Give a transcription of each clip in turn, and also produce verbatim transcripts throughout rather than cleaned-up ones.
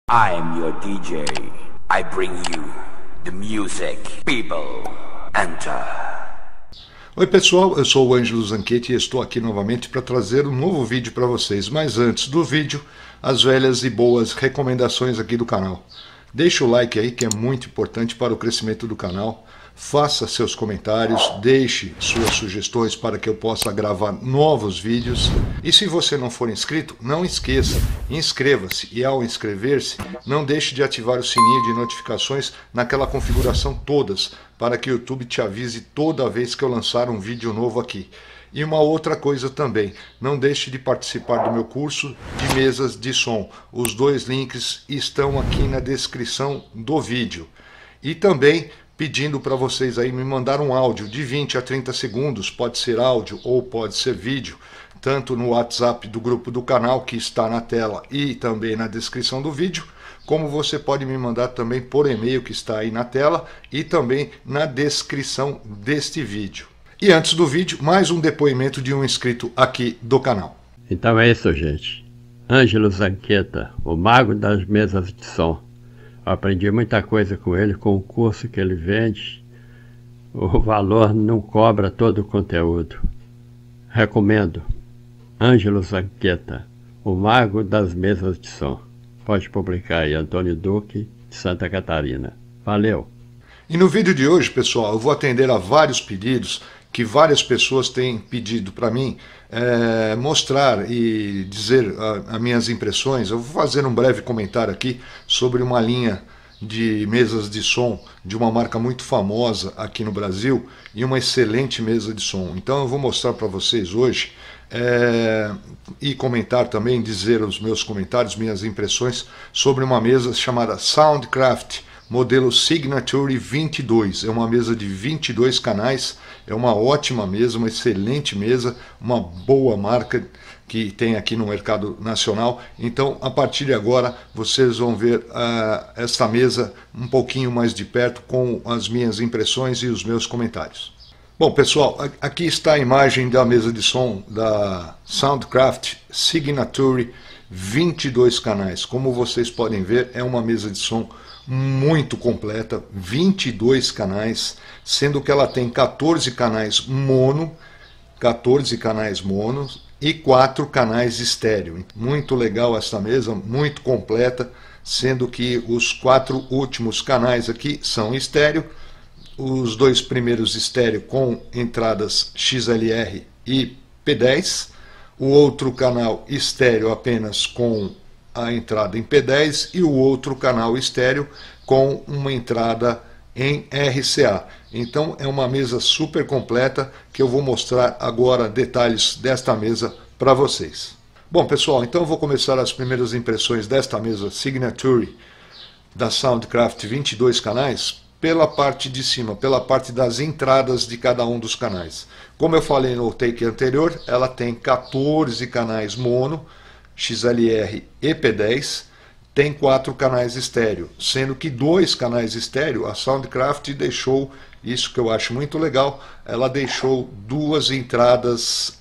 I am your D J. I bring you the music. People, enter. Oi pessoal, eu sou o Ângelo Zanchetti e estou aqui novamente para trazer um novo vídeo para vocês. Mas antes do vídeo, as velhas e boas recomendações aqui do canal. Deixa o like aí que é muito importante para o crescimento do canal. Faça seus comentários, deixe suas sugestões para que eu possa gravar novos vídeos. E se você não for inscrito, não esqueça, inscreva-se. E ao inscrever-se, não deixe de ativar o sininho de notificações naquela configuração todas, para que o YouTube te avise toda vez que eu lançar um vídeo novo aqui. E uma outra coisa também, não deixe de participar do meu curso de mesas de som. Os dois links estão aqui na descrição do vídeo. E também pedindo para vocês aí me mandar um áudio de vinte a trinta segundos, pode ser áudio ou pode ser vídeo, tanto no WhatsApp do grupo do canal que está na tela e também na descrição do vídeo, como você pode me mandar também por e-mail que está aí na tela e também na descrição deste vídeo. E antes do vídeo, mais um depoimento de um inscrito aqui do canal. Então é isso, gente. Ângelo Zanchetti, o mago das mesas de som. Eu aprendi muita coisa com ele, com o curso que ele vende. O valor não cobra todo o conteúdo. Recomendo. Ângelo Zanchetti, o mago das mesas de som. Pode publicar aí, Antônio Duque, de Santa Catarina. Valeu! E no vídeo de hoje, pessoal, eu vou atender a vários pedidos que várias pessoas têm pedido para mim é, mostrar e dizer as minhas impressões. Eu vou fazer um breve comentário aqui sobre uma linha de mesas de som de uma marca muito famosa aqui no Brasil e uma excelente mesa de som. Então eu vou mostrar para vocês hoje é, e comentar também, dizer os meus comentários, minhas impressões sobre uma mesa chamada Soundcraft modelo Signature vinte e dois. É uma mesa de vinte e dois canais, é uma ótima mesa, uma excelente mesa, uma boa marca que tem aqui no mercado nacional. Então, a partir de agora, vocês vão ver uh, esta mesa um pouquinho mais de perto com as minhas impressões e os meus comentários. Bom, pessoal, aqui está a imagem da mesa de som da Soundcraft Signature vinte e dois canais. Como vocês podem ver, é uma mesa de som muito completa, vinte e dois canais, sendo que ela tem quatorze canais mono, quatorze canais mono e quatro canais estéreo. Muito legal essa mesa, muito completa, sendo que os quatro últimos canais aqui são estéreo, os dois primeiros estéreo com entradas X L R e P dez, o outro canal estéreo apenas com a entrada em P dez e o outro canal estéreo com uma entrada em R C A. Então é uma mesa super completa que eu vou mostrar agora detalhes desta mesa para vocês. Bom pessoal, então eu vou começar as primeiras impressões desta mesa Signature da Soundcraft vinte e dois canais pela parte de cima, pela parte das entradas de cada um dos canais. Como eu falei no take anterior, ela tem quatorze canais mono, X L R e P dez, tem quatro canais estéreo, sendo que dois canais estéreo, a Soundcraft deixou, isso que eu acho muito legal, ela deixou duas entradas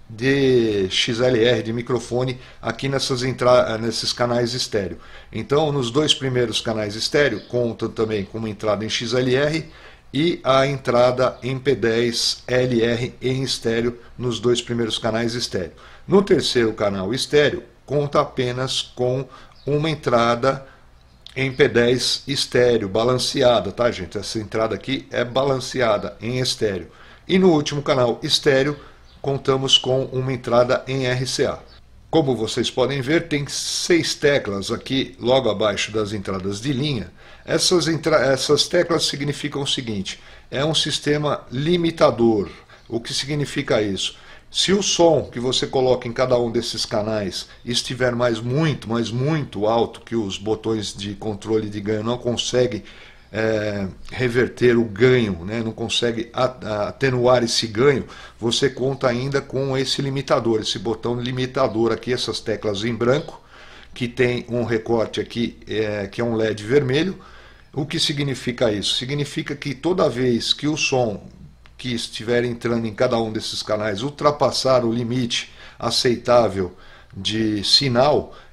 de X L R, de microfone, aqui nessas entra nesses canais estéreo. Então, nos dois primeiros canais estéreo, conta também com uma entrada em X L R e a entrada em P dez L R em estéreo nos dois primeiros canais estéreo. No terceiro canal estéreo, conta apenas com uma entrada em P dez estéreo, balanceada, tá gente? Essa entrada aqui é balanceada em estéreo. E no último canal estéreo, contamos com uma entrada em R C A. Como vocês podem ver, tem seis teclas aqui logo abaixo das entradas de linha. Essas, essas teclas significam o seguinte: é um sistema limitador. O que significa isso? Se o som que você coloca em cada um desses canais estiver mais muito, mas muito alto, que os botões de controle de ganho não conseguem é, reverter o ganho, né, não consegue atenuar esse ganho, você conta ainda com esse limitador, esse botão limitador aqui, essas teclas em branco, que tem um recorte aqui, é, que é um L E D vermelho. O que significa isso? Significa que toda vez que o som que estiver entrando em cada um desses canais ultrapassar o limite aceitável de sinal,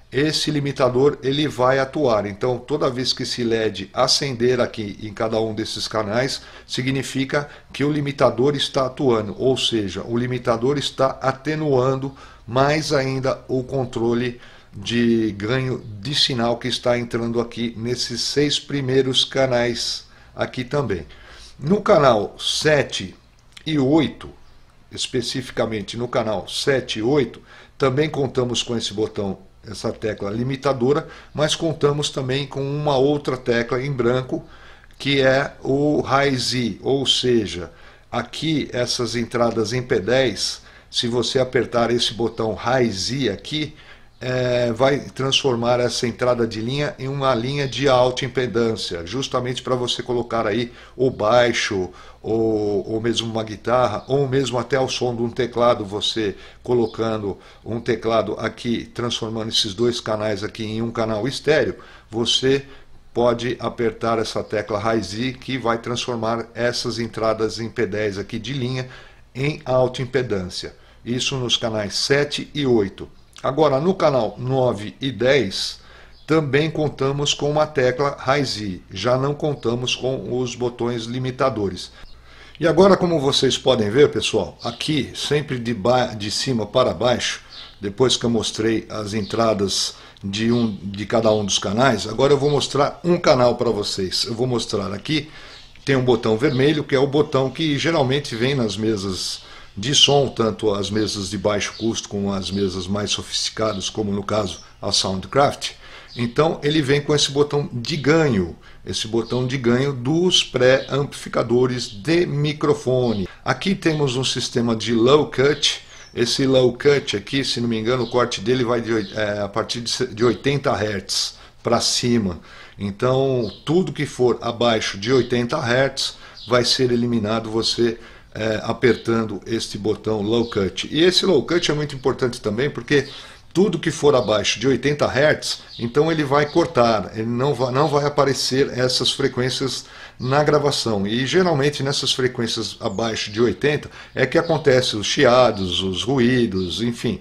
esse limitador ele vai atuar. Então, toda vez que esse L E D acender aqui em cada um desses canais, significa que o limitador está atuando, ou seja, o limitador está atenuando mais ainda o controle de ganho de sinal que está entrando aqui nesses seis primeiros canais aqui também. No canal sete e oito, especificamente no canal sete e oito, também contamos com esse botão, essa tecla limitadora, mas contamos também com uma outra tecla em branco, que é o High Z, ou seja, aqui essas entradas em P dez, se você apertar esse botão High Z aqui, é, vai transformar essa entrada de linha em uma linha de alta impedância, justamente para você colocar aí o baixo, ou, ou mesmo uma guitarra, ou mesmo até o som de um teclado, você colocando um teclado aqui, transformando esses dois canais aqui em um canal estéreo, você pode apertar essa tecla High Z, que vai transformar essas entradas em P dez aqui de linha em alta impedância. Isso nos canais sete e oito. Agora, no canal nove e dez, também contamos com uma tecla High Z, já não contamos com os botões limitadores. E agora, como vocês podem ver, pessoal, aqui, sempre de, de cima para baixo, depois que eu mostrei as entradas de, um, de cada um dos canais, agora eu vou mostrar um canal para vocês. Eu vou mostrar aqui, tem um botão vermelho, que é o botão que geralmente vem nas mesas de som, tanto as mesas de baixo custo como as mesas mais sofisticadas, como no caso a Soundcraft. Então ele vem com esse botão de ganho, esse botão de ganho dos pré-amplificadores de microfone. Aqui temos um sistema de low cut. Esse low cut aqui, se não me engano, o corte dele vai de, é, a partir de oitenta hertz para cima. Então tudo que for abaixo de oitenta hertz vai ser eliminado, você É, apertando este botão low cut. E esse low cut é muito importante também, porque tudo que for abaixo de oitenta hertz, então ele vai cortar, ele não vai, não vai aparecer essas frequências na gravação. E geralmente nessas frequências abaixo de oitenta é que acontece os chiados, os ruídos, enfim.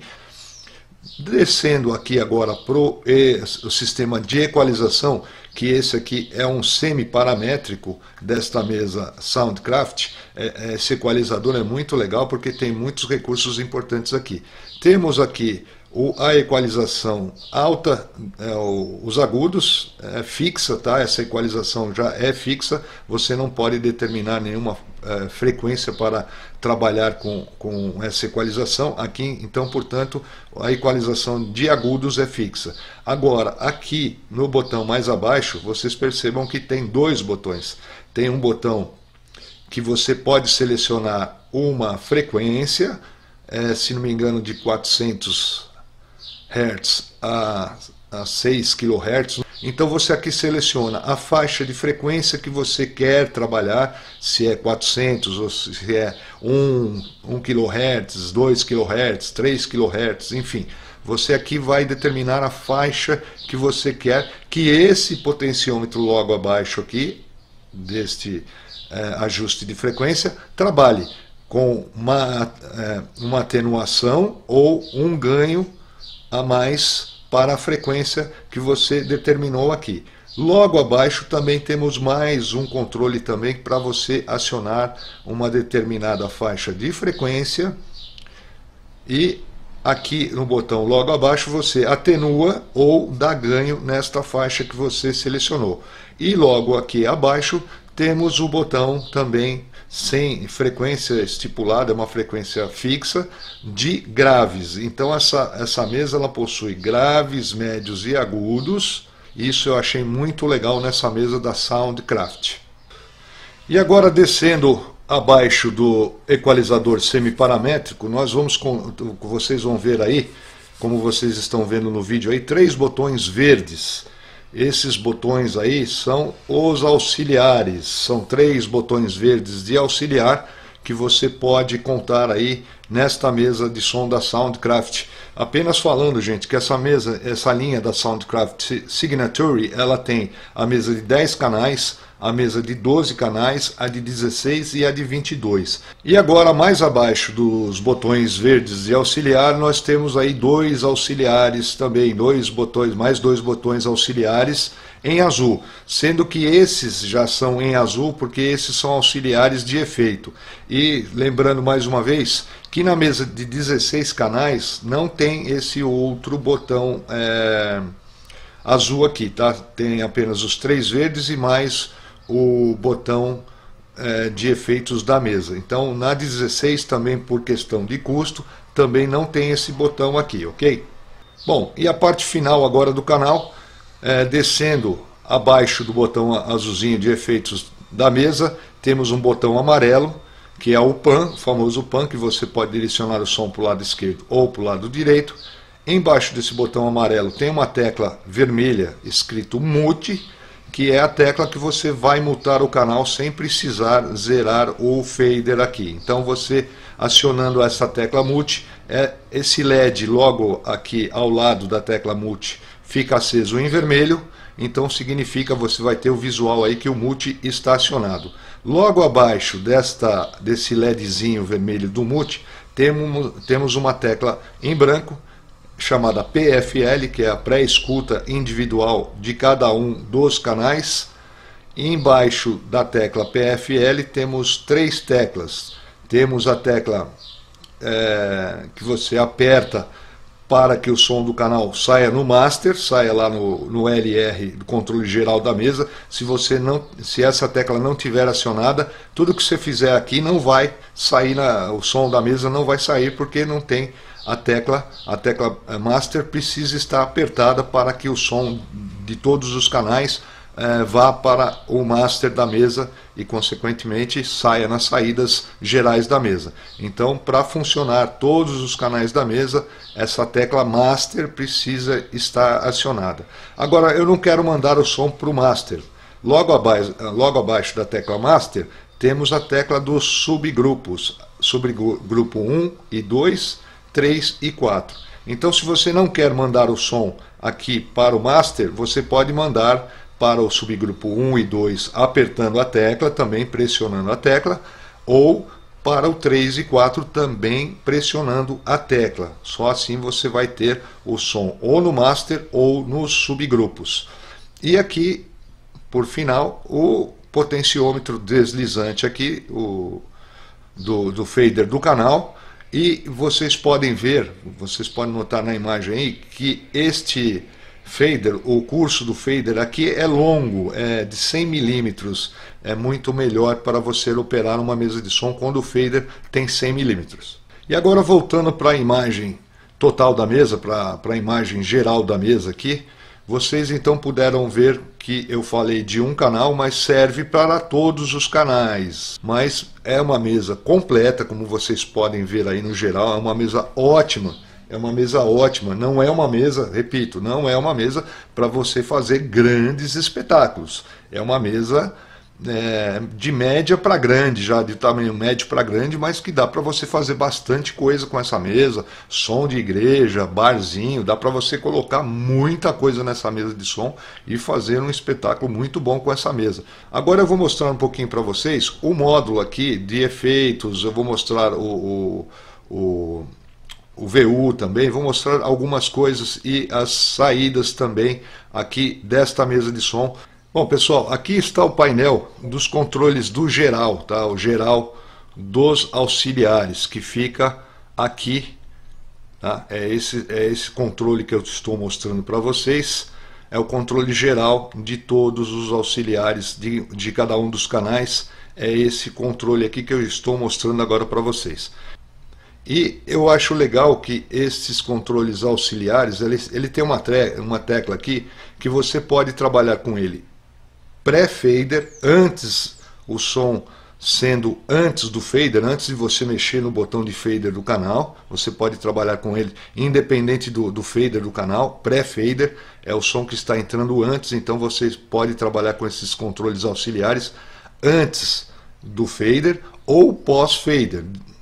Descendo aqui agora para o sistema de equalização, que esse aqui é um semi-paramétrico desta mesa Soundcraft. É, esse equalizador é muito legal porque tem muitos recursos importantes aqui. Temos aqui o, a equalização alta, é, o, os agudos, é fixa, tá? Essa equalização já é fixa, você não pode determinar nenhuma é, frequência para trabalhar com, com essa equalização aqui, então, portanto, a equalização de agudos é fixa. Agora, aqui no botão mais abaixo, vocês percebam que tem dois botões. Tem um botão que você pode selecionar uma frequência, é, se não me engano, de quatrocentos hertz a, a seis quilohertz. Então você aqui seleciona a faixa de frequência que você quer trabalhar, se é quatrocentos ou se é um quilohertz, dois quilohertz, três quilohertz, enfim. Você aqui vai determinar a faixa que você quer que esse potenciômetro logo abaixo aqui, deste é, ajuste de frequência, trabalhe com uma, é, uma atenuação ou um ganho a mais para a frequência que você determinou aqui. Logo abaixo também temos mais um controle também para você acionar uma determinada faixa de frequência, e aqui no botão logo abaixo você atenua ou dá ganho nesta faixa que você selecionou. E logo aqui abaixo temos o botão também sem frequência estipulada, é uma frequência fixa, de graves. Então essa, essa mesa ela possui graves, médios e agudos. Isso eu achei muito legal nessa mesa da Soundcraft. E agora, descendo abaixo do equalizador semiparamétrico, nós vamos com, vocês vão ver aí, como vocês estão vendo no vídeo aí, três botões verdes. Esses botões aí são os auxiliares, são três botões verdes de auxiliar que você pode contar aí nesta mesa de som da Soundcraft. Apenas falando, gente, que essa mesa, essa linha da Soundcraft Signature, ela tem a mesa de dez canais, a mesa de doze canais, a de dezesseis e a de vinte e dois. E agora, mais abaixo dos botões verdes de auxiliar, nós temos aí dois auxiliares também, dois botões, mais dois botões auxiliares em azul, sendo que esses já são em azul porque esses são auxiliares de efeito. E lembrando mais uma vez que na mesa de dezesseis canais não tem esse outro botão é, azul aqui, tá? Tem apenas os três verdes e mais o botão é, de efeitos da mesa. Então na dezesseis também, por questão de custo, também não tem esse botão aqui, ok? Bom, e a parte final agora do canal, é, descendo abaixo do botão azulzinho de efeitos da mesa, temos um botão amarelo, que é o Pan, o famoso Pan, que você pode direcionar o som para o lado esquerdo ou para o lado direito. Embaixo desse botão amarelo tem uma tecla vermelha escrito Mute, que é a tecla que você vai mutar o canal sem precisar zerar o fader aqui. Então você acionando essa tecla Mute, é, esse L E D logo aqui ao lado da tecla Mute fica aceso em vermelho, então significa que você vai ter o visual aí que o Mute está acionado. Logo abaixo desta, desse LEDzinho vermelho do Mute, temos, temos uma tecla em branco, chamada P F L, que é a pré-escuta individual de cada um dos canais. E embaixo da tecla P F L temos três teclas. Temos a tecla é, que você aperta para que o som do canal saia no master, saia lá no, no L R do controle geral da mesa. Se você não, se essa tecla não tiver acionada, tudo que você fizer aqui não vai sair, na, o som da mesa não vai sair porque não tem a tecla, a tecla master precisa estar apertada para que o som de todos os canais eh, vá para o master da mesa e consequentemente saia nas saídas gerais da mesa. Então, para funcionar todos os canais da mesa, essa tecla master precisa estar acionada. Agora, eu não quero mandar o som para o master. Logo abaixo, logo abaixo da tecla master, temos a tecla dos subgrupos, subgrupo um e dois, três e quatro. Então, se você não quer mandar o som aqui para o master, você pode mandar para o subgrupo um e dois apertando a tecla, também pressionando a tecla, ou para o três e quatro também pressionando a tecla. Só assim você vai ter o som ou no master ou nos subgrupos. E aqui, por final, o potenciômetro deslizante aqui, o, do, do fader do canal. E vocês podem ver, vocês podem notar na imagem aí, que este fader, o curso do fader aqui é longo, é de cem milímetros, é muito melhor para você operar uma mesa de som quando o fader tem cem milímetros. E agora voltando para a imagem total da mesa, para a imagem geral da mesa aqui, vocês então puderam ver que eu falei de um canal, mas serve para todos os canais. Mas é uma mesa completa, como vocês podem ver aí no geral, é uma mesa ótima. É uma mesa ótima, não é uma mesa, repito, não é uma mesa para você fazer grandes espetáculos. É uma mesa é, de média para grande, já de tamanho médio para grande, mas que dá para você fazer bastante coisa com essa mesa. Som de igreja, barzinho, dá para você colocar muita coisa nessa mesa de som e fazer um espetáculo muito bom com essa mesa. Agora eu vou mostrar um pouquinho para vocês o módulo aqui de efeitos, eu vou mostrar o... o, o o V U também, vou mostrar algumas coisas e as saídas também aqui desta mesa de som. Bom pessoal, aqui está o painel dos controles do geral, tá? O geral dos auxiliares, que fica aqui, tá? É esse, é esse controle que eu estou mostrando para vocês, é o controle geral de todos os auxiliares de, de cada um dos canais, é esse controle aqui que eu estou mostrando agora para vocês. E eu acho legal que esses controles auxiliares, ele, ele tem uma, uma tecla aqui que você pode trabalhar com ele pré-fader, antes o som sendo antes do fader, antes de você mexer no botão de fader do canal, você pode trabalhar com ele independente do, do fader do canal. Pré-fader é o som que está entrando antes, então você pode trabalhar com esses controles auxiliares antes do fader ou pós-fader.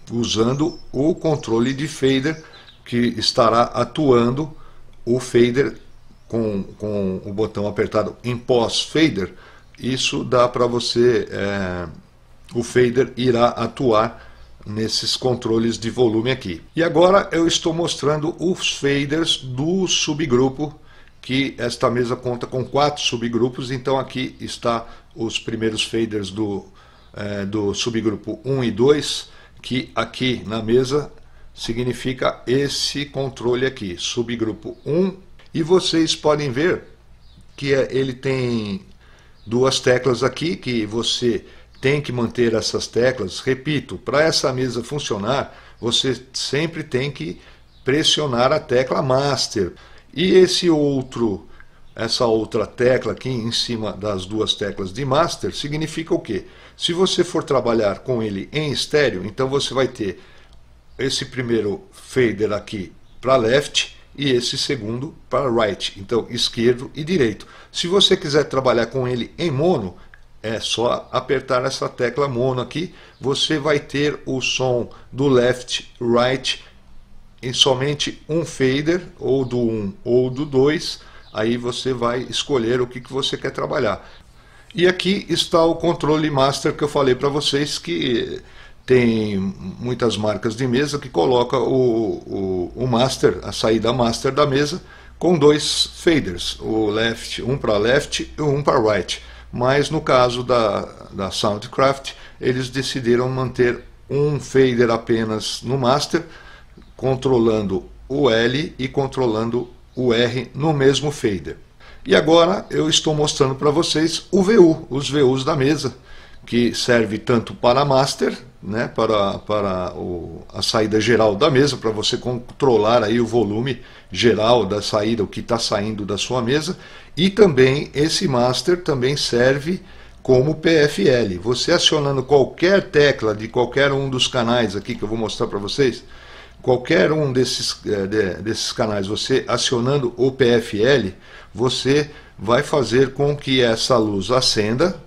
usando o controle de fader, que estará atuando o fader com, com o botão apertado em pós-fader. Isso dá para você, é, o fader irá atuar nesses controles de volume aqui. E agora eu estou mostrando os faders do subgrupo, que esta mesa conta com quatro subgrupos. Então aqui está os primeiros faders do, é, do subgrupo um e dois, que aqui na mesa significa esse controle aqui, subgrupo um, e vocês podem ver que é, ele tem duas teclas aqui, que você tem que manter essas teclas. Repito, para essa mesa funcionar, você sempre tem que pressionar a tecla Master. E esse outro, essa outra tecla aqui em cima das duas teclas de Master, significa o quê? Se você for trabalhar com ele em estéreo, então você vai ter esse primeiro fader aqui para left e esse segundo para right, então esquerdo e direito. Se você quiser trabalhar com ele em mono, é só apertar essa tecla mono aqui, você vai ter o som do left, right em somente um fader, ou do um ou do dois, aí você vai escolher o que, que você quer trabalhar. E aqui está o controle master que eu falei para vocês, que tem muitas marcas de mesa que coloca o, o, o master, a saída master da mesa, com dois faders, o left, um para left e um para right. Mas no caso da, da Soundcraft, eles decidiram manter um fader apenas no master, controlando o L e controlando o R no mesmo fader. E agora eu estou mostrando para vocês o V U, os V Us da mesa, que serve tanto para master, né, para, para o, a saída geral da mesa, para você controlar aí o volume geral da saída, o que está saindo da sua mesa, e também esse master também serve como P F L. Você acionando qualquer tecla de qualquer um dos canais aqui que eu vou mostrar para vocês, qualquer um desses, de, desses canais, você acionando o P F L, você vai fazer com que essa luz acenda,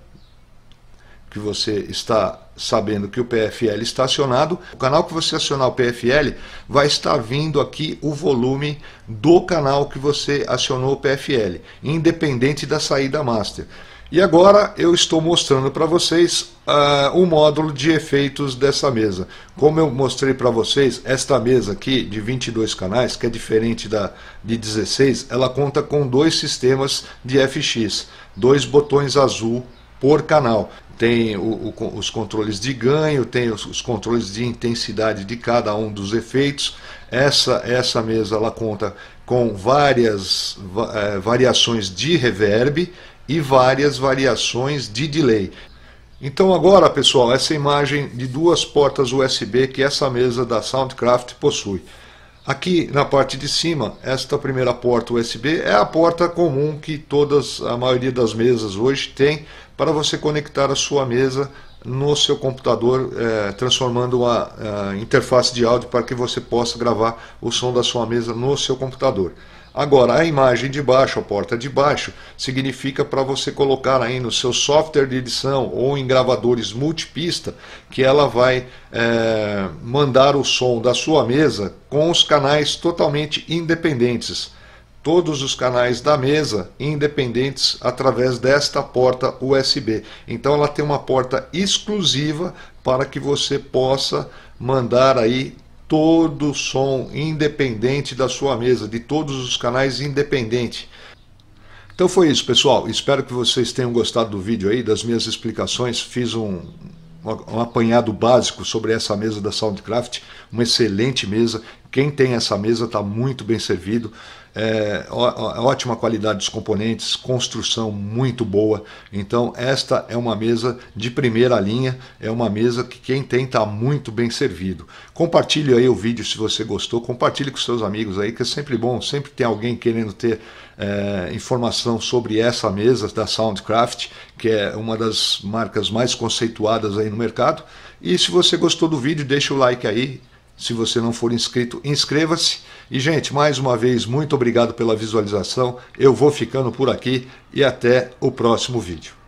que você está sabendo que o P F L está acionado. O canal que você acionar o P F L vai estar vindo aqui o volume do canal que você acionou o P F L, independente da saída master. E agora eu estou mostrando para vocês uh, o módulo de efeitos dessa mesa. Como eu mostrei para vocês, esta mesa aqui de vinte e dois canais, que é diferente da de dezesseis, ela conta com dois sistemas de F X, dois botões azul por canal. Tem o, o, os controles de ganho, tem os, os controles de intensidade de cada um dos efeitos. Essa, essa mesa ela conta com várias va, variações de reverb e várias variações de delay. Então agora, pessoal, essa imagem de duas portas U S B que essa mesa da Soundcraft possui. Aqui na parte de cima, esta primeira porta U S B é a porta comum que todas, a maioria das mesas hoje tem para você conectar a sua mesa no seu computador, é, transformando a, a interface de áudio para que você possa gravar o som da sua mesa no seu computador. Agora, a imagem de baixo, a porta de baixo, significa para você colocar aí no seu software de edição ou em gravadores multipista, que ela vai é, mandar o som da sua mesa com os canais totalmente independentes. Todos os canais da mesa independentes através desta porta U S B. Então ela tem uma porta exclusiva para que você possa mandar aí todo o som independente da sua mesa, de todos os canais independentes. Então foi isso, pessoal. Espero que vocês tenham gostado do vídeo aí, das minhas explicações. Fiz um, um apanhado básico sobre essa mesa da Soundcraft, uma excelente mesa. Quem tem essa mesa está muito bem servido. É, ó, ótima qualidade dos componentes, construção muito boa. Então esta é uma mesa de primeira linha, é uma mesa que quem tem está muito bem servido. Compartilhe aí o vídeo se você gostou, compartilhe com seus amigos aí, que é sempre bom, sempre tem alguém querendo ter é, informação sobre essa mesa da Soundcraft, que é uma das marcas mais conceituadas aí no mercado. E se você gostou do vídeo, deixa o like aí. Se você não for inscrito, inscreva-se. E, gente, mais uma vez, muito obrigado pela visualização. Eu vou ficando por aqui e até o próximo vídeo.